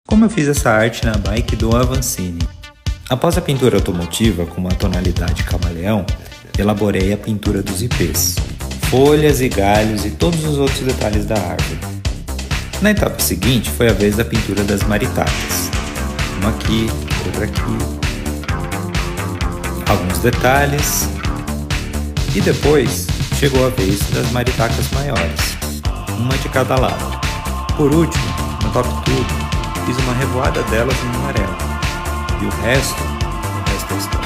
Como eu fiz essa arte na bike do Avancini? Após a pintura automotiva com uma tonalidade camaleão, elaborei a pintura dos ipês, folhas e galhos e todos os outros detalhes da árvore. Na etapa seguinte foi a vez da pintura das maritacas. Uma aqui, outra aqui, alguns detalhes e depois chegou a vez das maritacas maiores, uma de cada lado. Por último, no top tudo, fiz uma revoada delas em amarelo e o resto é história.